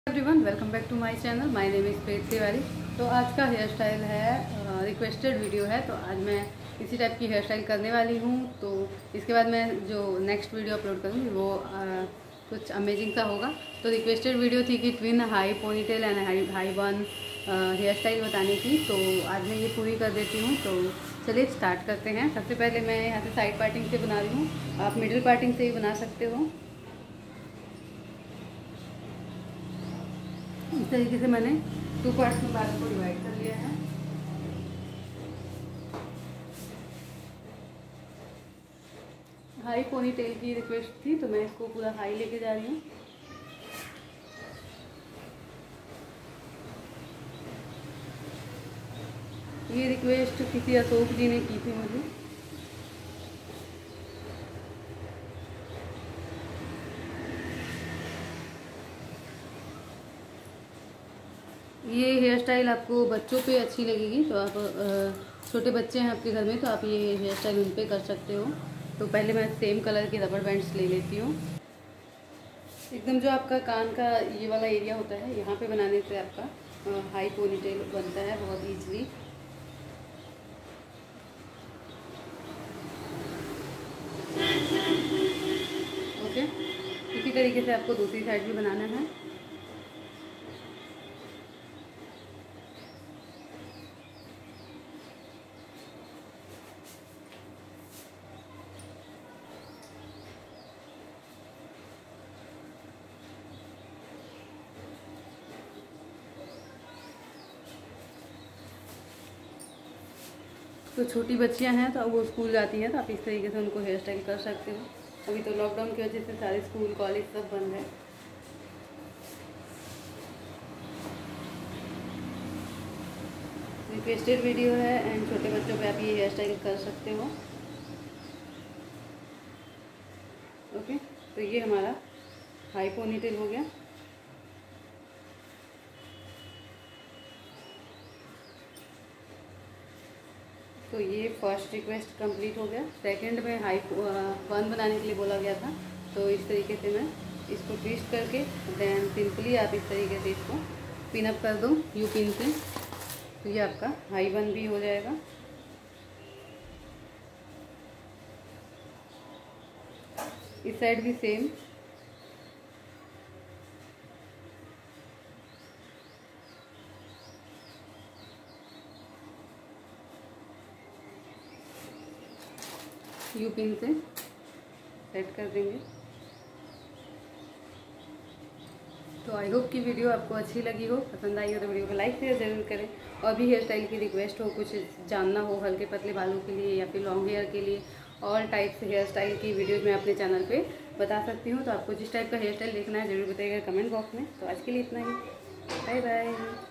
Everyone, welcome back to my channel. My name is Preet Tiwari. तो आज का हेयर स्टाइल है रिक्वेस्टेड वीडियो है, तो आज मैं इसी टाइप की हेयर स्टाइल करने वाली हूँ। तो इसके बाद मैं जो नेक्स्ट वीडियो अपलोड करूँगी वो कुछ अमेजिंग सा होगा। तो रिक्वेस्टेड वीडियो थी कि twin high ponytail and high bun hairstyle बताने की, तो आज मैं ये पूरी कर देती हूँ। तो चलिए स्टार्ट करते हैं। सबसे पहले मैं यहाँ से साइड पार्टिंग से बना रही हूँ, आप मिडिल पार्टिंग से भी बना सकते हो। इस तरीके से मैंने 2 पार्ट्स में बाल को डिवाइड कर लिया है। High ponytail request थी तो मैं इसको पूरा हाई लेके जा रही हूँ। ये रिक्वेस्ट किसी अशोक जी ने की थी मुझे। ये हेयर स्टाइल आपको बच्चों पे अच्छी लगेगी, तो आप छोटे बच्चे हैं आपके घर में तो आप ये हेयर स्टाइल उन पे कर सकते हो। तो पहले मैं सेम कलर के रबर बैंड्स ले लेती हूँ। एकदम जो आपका कान का ये वाला एरिया होता है, यहाँ पे बनाने से आपका हाई पोनीटेल बनता है बहुत ईजिली। ओके, इसी तरीके से आपको दूसरी साइड भी बनाना है। तो छोटी बच्चियां हैं तो वो स्कूल जाती हैं, तो आप इस तरीके से उनको हेयर स्टाइल कर सकते हो। अभी तो लॉकडाउन की वजह से सारे स्कूल कॉलेज सब बंद है। रिक्वेस्टेड वीडियो है एंड छोटे बच्चों पे आप ये हेयर स्टाइल कर सकते हो। ओके, तो ये हमारा हाई पोनीटेल हो गया। तो ये फर्स्ट रिक्वेस्ट कंप्लीट हो गया। सेकंड में हाई बन बनाने के लिए बोला गया था, तो इस तरीके से मैं इसको ट्विस्ट करके देन सिंपली आप इस तरीके से इसको पिन अप कर दो यू पिन से, तो ये आपका हाई बन भी हो जाएगा। इस साइड भी सेम। यू पिन से सेट कर देंगे। तो आई होप कि वीडियो आपको अच्छी लगी हो, पसंद आई हो तो वीडियो को लाइक शेयर ज़रूर करें। और भी हेयर स्टाइल की रिक्वेस्ट हो, कुछ जानना हो हल्के पतले बालों के लिए या फिर लॉन्ग हेयर के लिए, ऑल टाइप्स हेयर स्टाइल की वीडियोज़ मैं अपने चैनल पे बता सकती हूँ। तो आपको जिस टाइप का हेयर स्टाइल देखना है ज़रूर बताइएगा कमेंट बॉक्स में। तो आज के लिए इतना ही, बाय बाय।